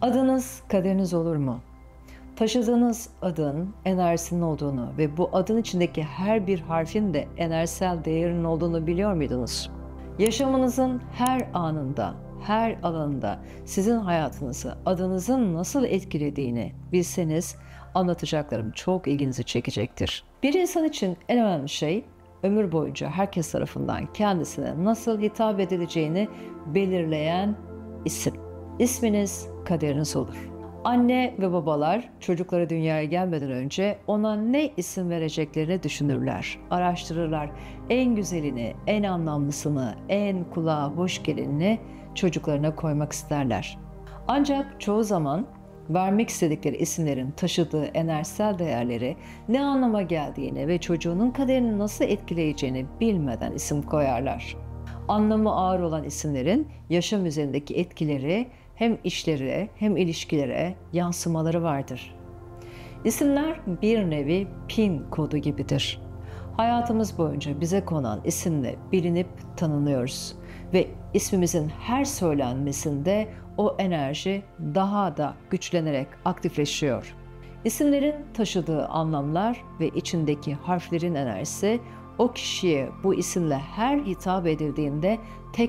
Adınız kaderiniz olur mu? Taşıdığınız adın enerjisinin olduğunu ve bu adın içindeki her bir harfin de enerjisel değerinin olduğunu biliyor muydunuz? Yaşamınızın her anında, her alanında sizin hayatınızı adınızın nasıl etkilediğini bilseniz anlatacaklarım çok ilginizi çekecektir. Bir insan için en önemli şey ömür boyunca herkes tarafından kendisine nasıl hitap edileceğini belirleyen isim. İsminiz kaderiniz olur. Anne ve babalar çocukları dünyaya gelmeden önce ona ne isim vereceklerini düşünürler, araştırırlar. En güzelini, en anlamlısını, en kulağa hoş gelenini çocuklarına koymak isterler. Ancak çoğu zaman vermek istedikleri isimlerin taşıdığı enerjisel değerleri, ne anlama geldiğini ve çocuğunun kaderini nasıl etkileyeceğini bilmeden isim koyarlar. Anlamı ağır olan isimlerin yaşam üzerindeki etkileri hem işlere hem ilişkilere yansımaları vardır. İsimler bir nevi pin kodu gibidir. Hayatımız boyunca bize konan isimle bilinip tanınıyoruz ve ismimizin her söylenmesinde o enerji daha da güçlenerek aktifleşiyor. İsimlerin taşıdığı anlamlar ve içindeki harflerin enerjisi o kişiye bu isimle her hitap edildiğinde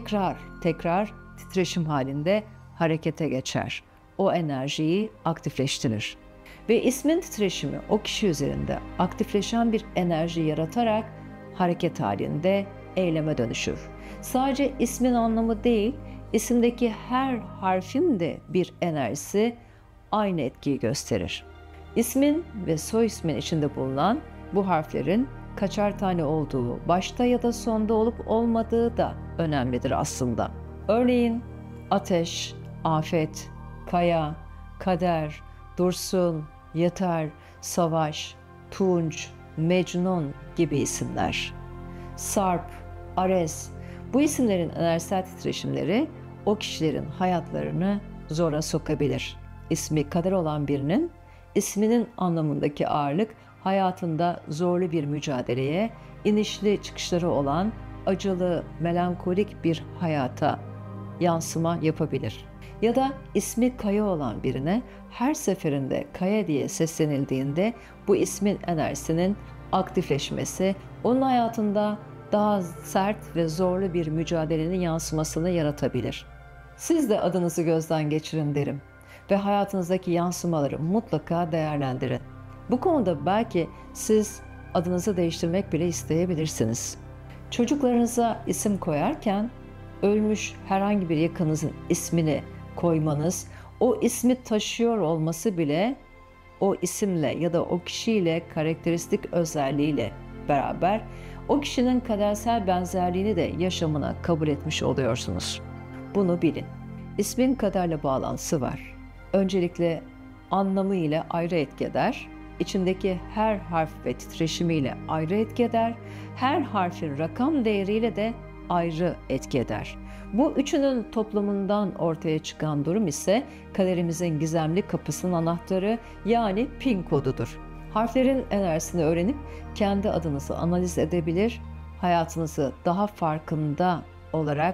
tekrar titreşim halinde harekete geçer. O enerjiyi aktifleştirir. Ve ismin titreşimi o kişi üzerinde aktifleşen bir enerji yaratarak hareket halinde eyleme dönüşür. Sadece ismin anlamı değil, isimdeki her harfin de bir enerjisi aynı etkiyi gösterir. İsmin ve soy ismin içinde bulunan bu harflerin kaçar tane olduğu, başta ya da sonda olup olmadığı da önemlidir aslında. Örneğin ateş, afet, kaya, kader, dursun, yeter, savaş, tunç, mecnun gibi isimler. Sarp, Ares, bu isimlerin enerjisel titreşimleri o kişilerin hayatlarını zora sokabilir. İsmi kader olan birinin isminin anlamındaki ağırlık hayatında zorlu bir mücadeleye, inişli çıkışları olan acılı, melankolik bir hayata yansıma yapabilir. Ya da ismi Kaya olan birine her seferinde Kaya diye seslenildiğinde bu ismin enerjisinin aktifleşmesi onun hayatında daha sert ve zorlu bir mücadelenin yansımasını yaratabilir. Siz de adınızı gözden geçirin derim ve hayatınızdaki yansımaları mutlaka değerlendirin. Bu konuda belki siz adınızı değiştirmek bile isteyebilirsiniz. Çocuklarınıza isim koyarken ölmüş herhangi bir yakınınızın ismini koymanız, o ismi taşıyor olması bile o isimle ya da o kişiyle karakteristik özelliğiyle beraber o kişinin kadersel benzerliğini de yaşamına kabul etmiş oluyorsunuz. Bunu bilin. İsmin kaderle bağlantısı var. Öncelikle anlamı ile ayrı etki eder. İçindeki her harf ve titreşimiyle ayrı etki eder. Her harfin rakam değeriyle de ayrı etki eder. Bu üçünün toplamından ortaya çıkan durum ise kaderimizin gizemli kapısının anahtarı, yani pin kodudur. Harflerin enerjisini öğrenip kendi adınızı analiz edebilir, hayatınızı daha farkında olarak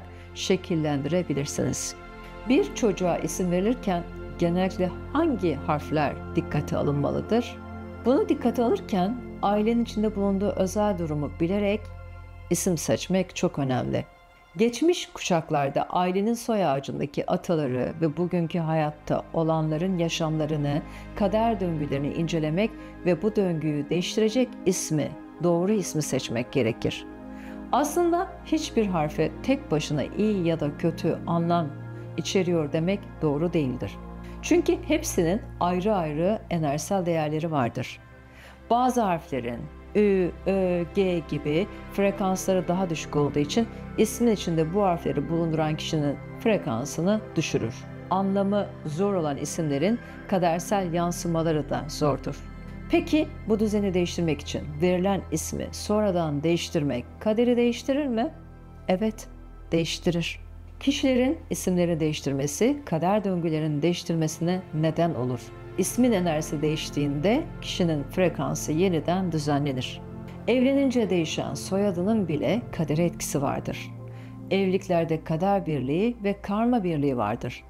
şekillendirebilirsiniz. Bir çocuğa isim verilirken genellikle hangi harfler dikkate alınmalıdır? Bunu dikkate alırken ailenin içinde bulunduğu özel durumu bilerek isim seçmek çok önemli. Geçmiş kuşaklarda ailenin soy ağacındaki ataları ve bugünkü hayatta olanların yaşamlarını, kader döngülerini incelemek ve bu döngüyü değiştirecek ismi, doğru ismi seçmek gerekir. Aslında hiçbir harfe tek başına iyi ya da kötü anlam içeriyor demek doğru değildir. Çünkü hepsinin ayrı ayrı enerjisel değerleri vardır. Bazı harflerin Ü, Ö, G gibi frekansları daha düşük olduğu için ismin içinde bu harfleri bulunduran kişinin frekansını düşürür. Anlamı zor olan isimlerin kadersel yansımaları da zordur. Peki bu düzeni değiştirmek için verilen ismi sonradan değiştirmek kaderi değiştirir mi? Evet, değiştirir. Kişilerin isimlerini değiştirmesi kader döngülerinin değiştirmesine neden olur. İsmin enerjisi değiştiğinde kişinin frekansı yeniden düzenlenir. Evlenince değişen soyadının bile kadere etkisi vardır. Evliliklerde kader birliği ve karma birliği vardır.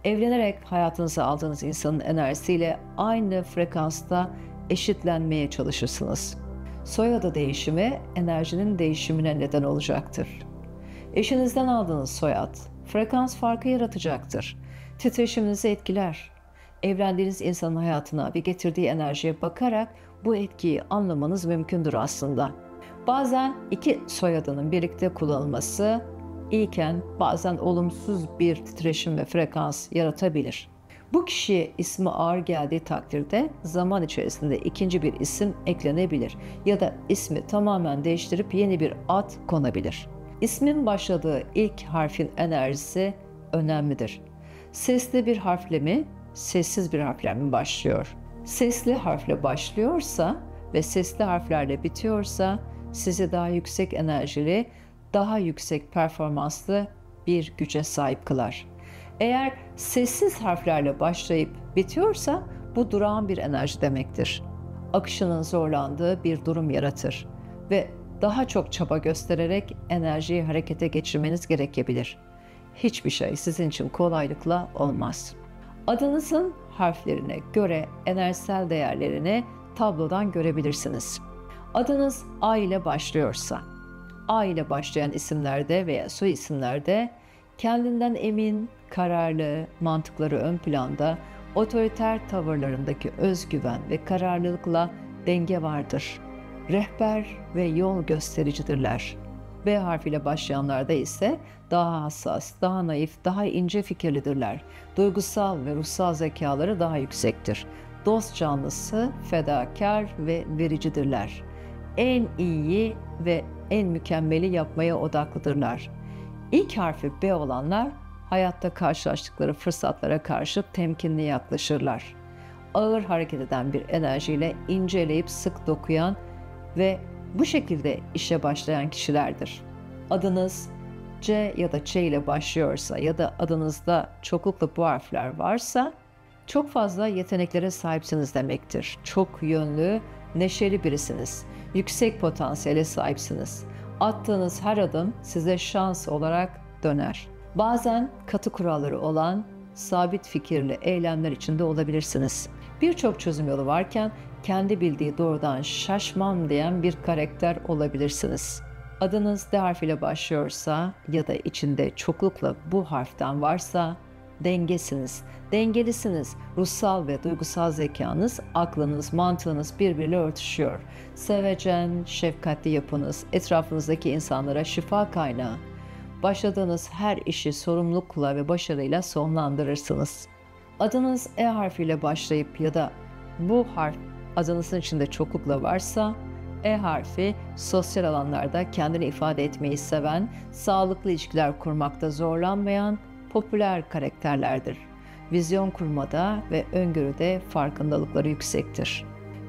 Evlenerek hayatınıza aldığınız insanın enerjisiyle aynı frekansta eşitlenmeye çalışırsınız. Soyadı değişimi enerjinin değişimine neden olacaktır. Eşinizden aldığınız soyad frekans farkı yaratacaktır. Titreşiminizi etkiler. Evlendiğiniz insanın hayatına ve getirdiği enerjiye bakarak bu etkiyi anlamanız mümkündür aslında. Bazen iki soyadının birlikte kullanılması iyiken bazen olumsuz bir titreşim ve frekans yaratabilir. Bu kişiye ismi ağır geldiği takdirde zaman içerisinde ikinci bir isim eklenebilir ya da ismi tamamen değiştirip yeni bir ad konabilir. İsmin başladığı ilk harfin enerjisi önemlidir. Sesli bir harfle mi, sessiz bir harfle mi başlıyor? Sesli harfle başlıyorsa ve sesli harflerle bitiyorsa sizi daha yüksek enerjili, daha yüksek performanslı bir güce sahip kılar. Eğer sessiz harflerle başlayıp bitiyorsa bu durağan bir enerji demektir. Akışının zorlandığı bir durum yaratır ve daha çok çaba göstererek enerjiyi harekete geçirmeniz gerekebilir. Hiçbir şey sizin için kolaylıkla olmaz. Adınızın harflerine göre enerjisel değerlerini tablodan görebilirsiniz. Adınız A ile başlıyorsa, A ile başlayan isimlerde veya soy isimlerde kendinden emin, kararlı, mantıkları ön planda, otoriter tavırlarındaki özgüven ve kararlılıkla denge vardır. Rehber ve yol göstericidirler. B harfiyle başlayanlarda ise daha hassas, daha naif, daha ince fikirlidirler. Duygusal ve ruhsal zekaları daha yüksektir. Dost canlısı, fedakar ve vericidirler. En iyiyi ve en mükemmeli yapmaya odaklıdırlar. İlk harfi B olanlar hayatta karşılaştıkları fırsatlara karşı temkinli yaklaşırlar. Ağır hareket eden bir enerjiyle inceleyip sık dokuyan ve bu şekilde işe başlayan kişilerdir. Adınız C ya da Ç ile başlıyorsa ya da adınızda çoklukla bu harfler varsa çok fazla yeteneklere sahipsiniz demektir. Çok yönlü, neşeli birisiniz. Yüksek potansiyele sahipsiniz. Attığınız her adım size şans olarak döner. Bazen katı kuralları olan sabit fikirli eylemler içinde olabilirsiniz. Birçok çözüm yolu varken kendi bildiği doğrudan şaşmam diyen bir karakter olabilirsiniz. Adınız D harfiyle başlıyorsa ya da içinde çoklukla bu harften varsa dengesiniz, dengelisiniz. Ruhsal ve duygusal zekanız, aklınız, mantığınız birbiriyle örtüşüyor. Sevecen, şefkatli yapınız, etrafınızdaki insanlara şifa kaynağı. Başladığınız her işi sorumlulukla ve başarıyla sonlandırırsınız. Adınız E harfiyle başlayıp ya da bu harf adınızın içinde çoklukla varsa, E harfi sosyal alanlarda kendini ifade etmeyi seven, sağlıklı ilişkiler kurmakta zorlanmayan, popüler karakterlerdir. Vizyon kurmada ve öngörüde farkındalıkları yüksektir.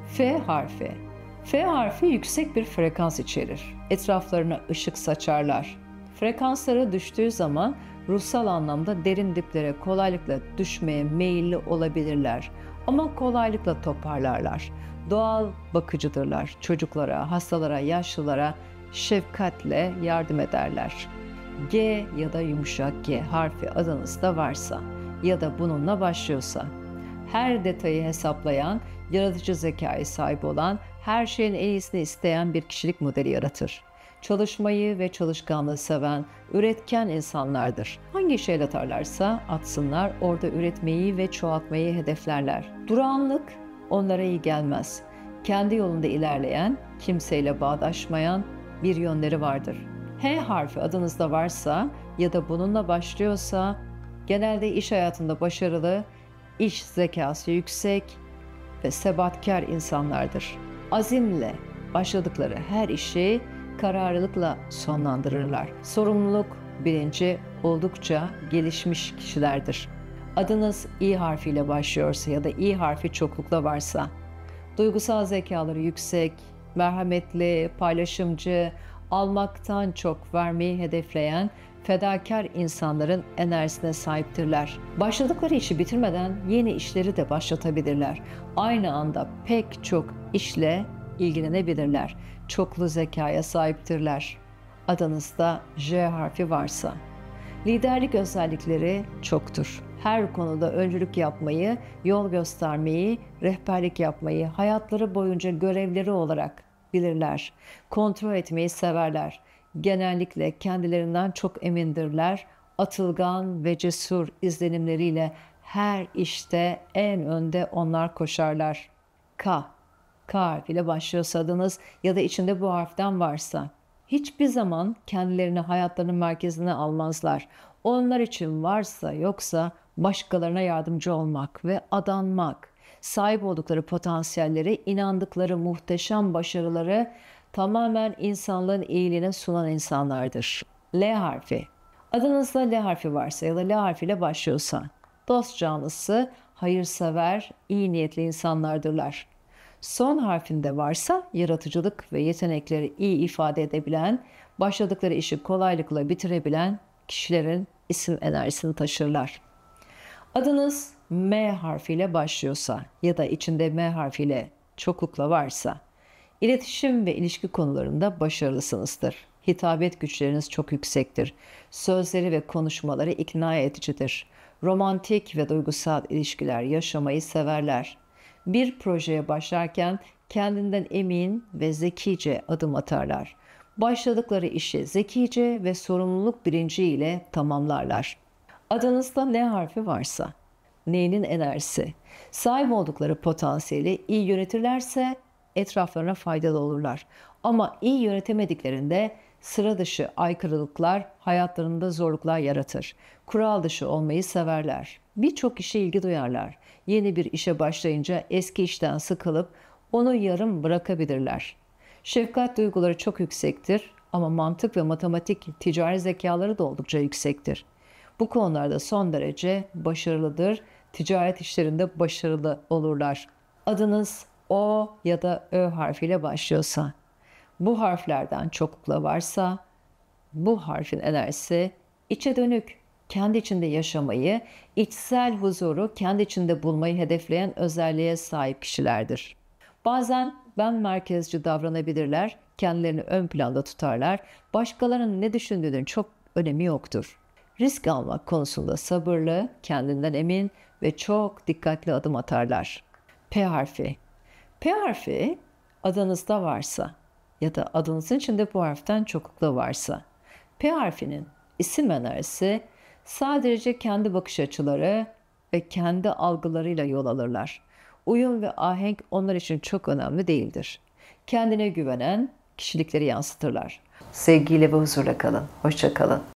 F harfi. F harfi yüksek bir frekans içerir. Etraflarına ışık saçarlar. Frekansları düştüğü zaman ruhsal anlamda derin diplere kolaylıkla düşmeye meyilli olabilirler. Ama kolaylıkla toparlarlar. Doğal bakıcıdırlar. Çocuklara, hastalara, yaşlılara şefkatle yardım ederler. G ya da yumuşak G harfi adınızda varsa ya da bununla başlıyorsa, her detayı hesaplayan, yaratıcı zekaya sahip olan, her şeyin en iyisini isteyen bir kişilik modeli yaratır. Çalışmayı ve çalışkanlığı seven, üretken insanlardır. Hangi işe el atarlarsa atsınlar, orada üretmeyi ve çoğaltmayı hedeflerler. Durağanlık onlara iyi gelmez. Kendi yolunda ilerleyen, kimseyle bağdaşmayan bir yönleri vardır. H harfi adınızda varsa ya da bununla başlıyorsa genelde iş hayatında başarılı, iş zekası yüksek ve sebatkar insanlardır. Azimle başladıkları her işi kararlılıkla sonlandırırlar. Sorumluluk bilinci oldukça gelişmiş kişilerdir. Adınız İ harfiyle başlıyorsa ya da İ harfi çoklukla varsa, duygusal zekaları yüksek, merhametli, paylaşımcı, almaktan çok vermeyi hedefleyen fedakar insanların enerjisine sahiptirler. Başladıkları işi bitirmeden yeni işleri de başlatabilirler. Aynı anda pek çok işle ilgilenebilirler. Çoklu zekaya sahiptirler. Adınızda J harfi varsa, liderlik özellikleri çoktur. her konuda öncülük yapmayı, yol göstermeyi, rehberlik yapmayı hayatları boyunca görevleri olarak bilirler. Kontrol etmeyi severler. Genellikle kendilerinden çok emindirler. Atılgan ve cesur izlenimleriyle her işte en önde onlar koşarlar. K. K harfiyle başlıyorsa adınız ya da içinde bu harften varsa hiçbir zaman kendilerini hayatlarının merkezine almazlar. Onlar için varsa yoksa başkalarına yardımcı olmak ve adanmak, sahip oldukları potansiyelleri, inandıkları muhteşem başarıları tamamen insanlığın iyiliğine sunan insanlardır. L harfi. Adınızda L harfi varsa ya da L harfiyle başlıyorsa dost canlısı, hayırsever, iyi niyetli insanlardırlar. Son harfinde varsa yaratıcılık ve yetenekleri iyi ifade edebilen, başladıkları işi kolaylıkla bitirebilen kişilerin isim enerjisini taşırlar. Adınız M harfiyle başlıyorsa ya da içinde M harfiyle çoklukla varsa, iletişim ve ilişki konularında başarılısınızdır. Hitabet güçleriniz çok yüksektir. Sözleri ve konuşmaları ikna edicidir. Romantik ve duygusal ilişkiler yaşamayı severler. Bir projeye başlarken kendinden emin ve zekice adım atarlar. Başladıkları işi zekice ve sorumluluk bilinciyle tamamlarlar. Adınızda N harfi varsa, N'nin enerjisi, sahip oldukları potansiyeli iyi yönetirlerse etraflarına faydalı olurlar. Ama iyi yönetemediklerinde sıra dışı aykırılıklar hayatlarında zorluklar yaratır. Kural dışı olmayı severler. Birçok işe ilgi duyarlar. Yeni bir işe başlayınca eski işten sıkılıp onu yarım bırakabilirler. Şefkat duyguları çok yüksektir ama mantık ve matematik ticari zekaları da oldukça yüksektir. Bu konularda son derece başarılıdır. Ticaret işlerinde başarılı olurlar. Adınız O ya da Ö harfiyle başlıyorsa, bu harflerden çoklukla varsa, bu harfin enerjisi içe dönük, kendi içinde yaşamayı, içsel huzuru kendi içinde bulmayı hedefleyen özelliğe sahip kişilerdir. Bazen ben merkezci davranabilirler, kendilerini ön planda tutarlar, başkalarının ne düşündüğünün çok önemi yoktur. Risk almak konusunda sabırlı, kendinden emin ve çok dikkatli adım atarlar. P harfi. P harfi adınızda varsa ya da adınızın içinde bu harften çoklukla varsa, P harfinin isim enerjisi sadece kendi bakış açıları ve kendi algılarıyla yol alırlar. Uyum ve ahenk onlar için çok önemli değildir. Kendine güvenen kişilikleri yansıtırlar. Sevgiyle ve huzurla kalın. Hoşça kalın.